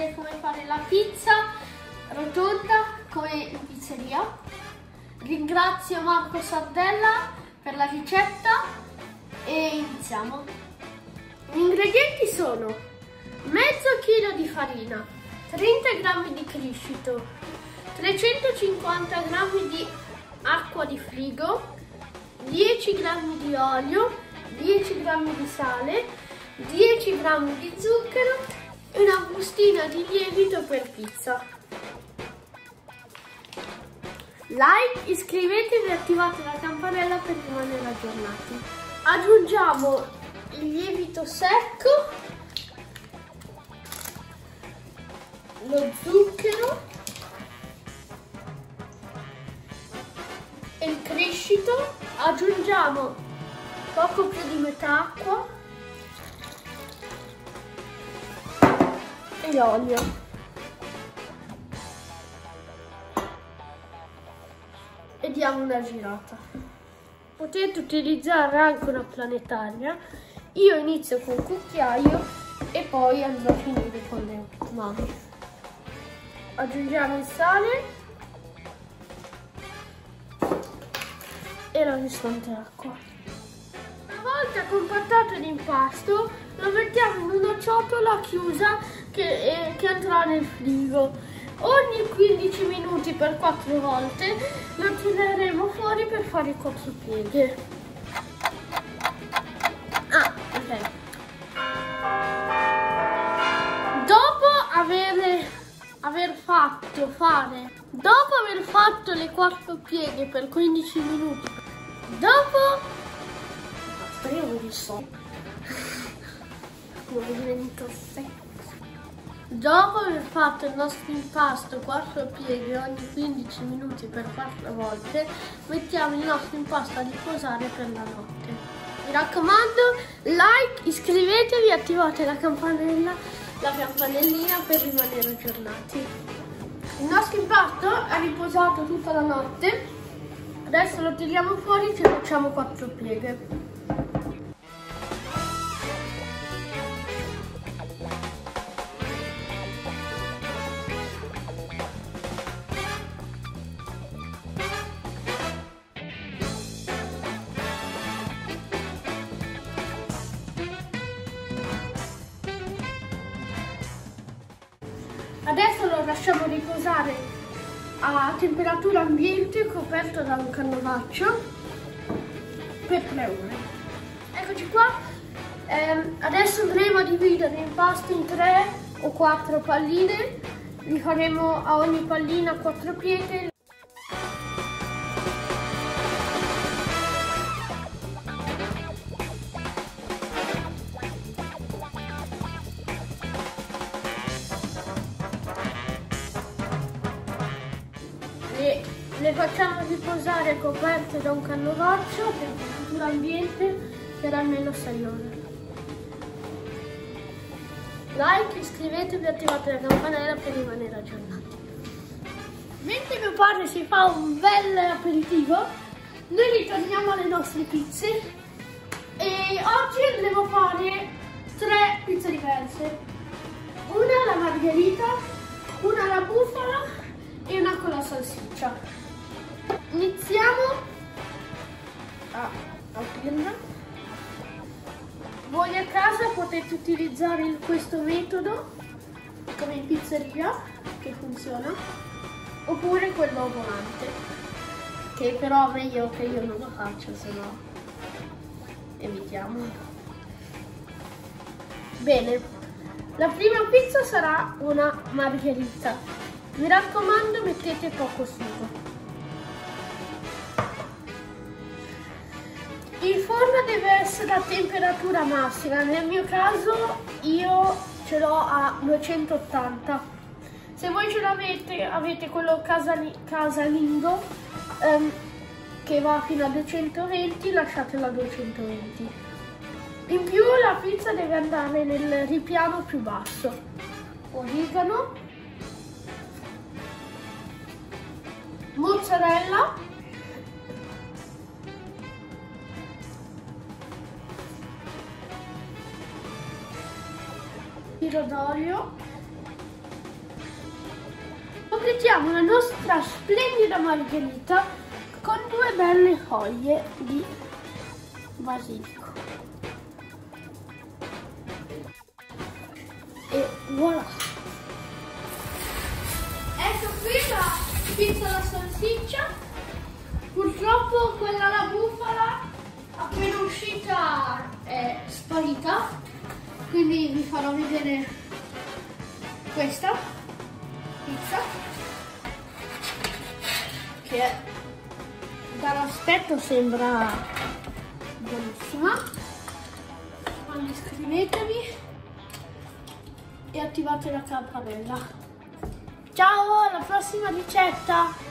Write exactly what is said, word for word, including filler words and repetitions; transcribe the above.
vedere come fare la pizza rotonda come in pizzeria. Ringrazio Marco Sardella per la ricetta e iniziamo. Gli ingredienti sono mezzo chilo di farina, trenta grammi di crescito, trecentocinquanta grammi di acqua di frigo, dieci grammi di olio, dieci grammi di sale, dieci grammi di zucchero e una bustina di lievito per pizza. Like, iscrivetevi e attivate la campanella per rimanere aggiornati. Aggiungiamo il lievito secco, lo zucchero e il crescito. Aggiungiamo poco più di metà acqua e l'olio. E diamo una girata. Potete utilizzare anche una planetaria. Io inizio con un cucchiaio e poi andrò a finire con le mani. Aggiungiamo il sale e la restante acqua. Una volta compattato l'impasto lo mettiamo in una ciotola chiusa che, eh, che andrà nel frigo. Ogni quindici minuti per quattro volte lo tireremo fuori per fare i quattro pieghe. Ah, ok. Dopo aver, aver fatto fare, dopo aver fatto le quattro pieghe per quindici minuti, dopo, basta, io non lo so, come divento secco. Dopo aver fatto il nostro impasto quattro pieghe ogni quindici minuti per quattro volte, mettiamo il nostro impasto a riposare per la notte. Mi raccomando, like, iscrivetevi e attivate la campanella, la campanellina per rimanere aggiornati. Il nostro impasto ha riposato tutta la notte, adesso lo tiriamo fuori e ci facciamo quattro pieghe. Adesso lo lasciamo riposare a temperatura ambiente coperto da un canovaccio per tre ore. Eccoci qua. Eh, adesso andremo a dividere l'impasto in tre o quattro palline. Li faremo a ogni pallina quattro pieghe. Le facciamo riposare coperte da un canovaccio a temperatura ambiente per almeno sei ore. Like, iscrivetevi e attivate la campanella per rimanere aggiornati. Mentre mio padre si fa un bel aperitivo, noi ritorniamo alle nostre pizze e oggi andremo a fare tre pizze diverse. Una alla margherita, una alla bufala e una con la salsiccia. Iniziamo a aprirla. Voi a casa potete utilizzare il, questo metodo come in pizzeria, che funziona, oppure quello volante, che però è meglio che io non lo faccio, se no evitiamo. Bene, la prima pizza sarà una margherita. Mi raccomando, mettete poco sugo. Il forno deve essere a temperatura massima, nel mio caso io ce l'ho a duecentottanta. Se voi ce l'avete, avete quello casali, casalingo um, che va fino a duecentoventi, lasciatelo a duecentoventi. In più la pizza deve andare nel ripiano più basso. Origano, mozzarella, filo d'olio completiamo la nostra splendida margherita con due belle foglie di basilico. E voilà! Ecco qui la pizza alla salsiccia. Purtroppo quella alla bufala appena uscita è sparita, quindi vi farò vedere questa pizza che dall'aspetto sembra buonissima. Quindi iscrivetevi e attivate la campanella. Ciao, alla prossima ricetta!